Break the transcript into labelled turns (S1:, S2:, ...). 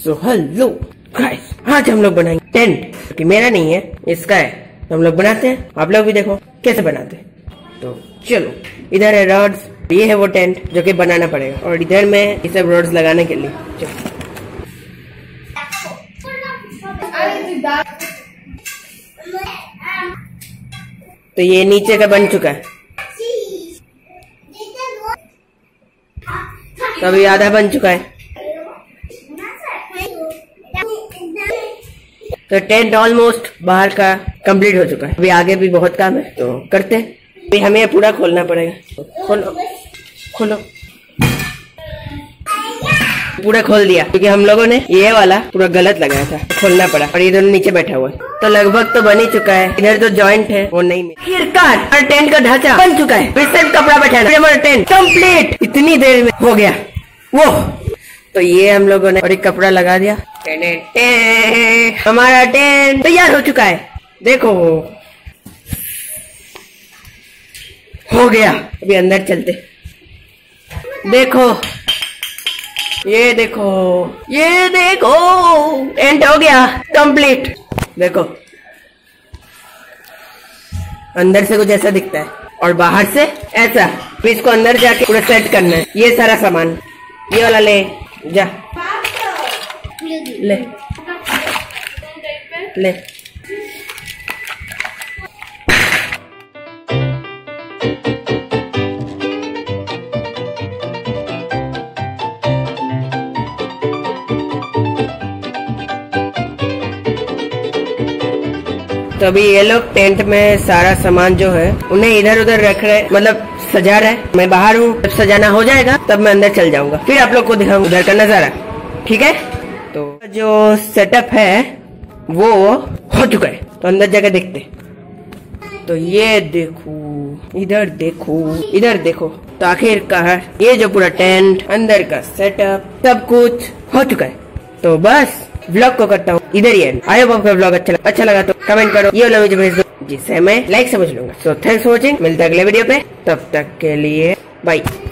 S1: So hello guys, आज हम लोग बनाएंगे टेंट कि मेरा नहीं है, इसका है। तो हम लोग बनाते हैं, आप लोग भी देखो कैसे बनाते हैं। तो चलो, इधर है रॉड्स, ये है वो टेंट जो कि बनाना पड़ेगा, और इधर में ये सब रॉड्स लगाने के लिए। चलो तो ये नीचे का बन चुका है, तो अभी आधा बन चुका है। तो टेंट ऑलमोस्ट बाहर का कंप्लीट हो चुका है। अभी आगे भी बहुत काम है, तो करते हैं। अभी हमें पूरा खोलना पड़ेगा। खोलो खोलो, पूरा खोल दिया, क्योंकि हम लोगों ने ये वाला पूरा गलत लगाया था, खोलना पड़ा। और ये दोनों नीचे बैठा हुआ है, तो लगभग तो बन ही चुका है। इधर जो जॉइंट है वो नहीं मिला। आखिरकार और टेंट का ढांचा बन चुका है। फिर सिर्फ कपड़ा बैठाना, हमारा टेंट कंप्लीट इतनी देर में हो गया। वो तो ये हम लोगों ने और एक कपड़ा लगा दिया। हमारा टेंट तैयार हो चुका है। देखो हो गया। अभी अंदर चलते, देखो ये देखो, ये देखो, टेंट हो गया कंप्लीट। देखो अंदर से कुछ ऐसा दिखता है और बाहर से ऐसा। फिर इसको अंदर जाके पूरा सेट करना है। ये सारा सामान, ये वाला ले जा, ले ले। तो अभी ये लोग टेंट में सारा सामान जो है उन्हें इधर उधर रख रहे, मतलब सजा रहे। मैं बाहर हूँ, जब सजाना हो जाएगा तब मैं अंदर चल जाऊंगा, फिर आप लोग को दिखाऊंगा उधर का नजारा। ठीक है, तो जो सेटअप है वो हो चुका है, तो अंदर जाकर देखते। तो ये देखो, इधर देखो, इधर देखो। तो आखिरकार ये जो पूरा टेंट, अंदर का सेटअप, सब कुछ हो चुका है। तो बस व्लॉग को करता हूँ इधर ही एंड। आई होप आपको व्लॉग अच्छा लगा तो कमेंट करो, ये वाला मुझे भेज दो, जिससे मैं लाइक समझ लूंगा। सो थैंक्स फॉर वॉचिंग, मिलते हैं अगले वीडियो पे, तब तक के लिए बाय।